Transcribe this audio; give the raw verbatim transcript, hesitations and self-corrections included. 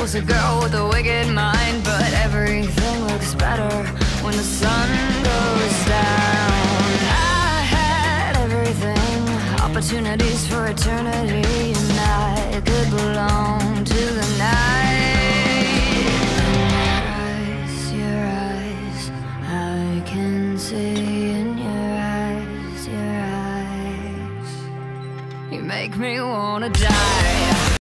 was a girl with a wicked mind, but everything looks better when the sun goes down. I had everything, opportunities for eternity, and I could belong to the night. Your eyes, your eyes, I can see in your eyes, your eyes. You make me wanna die.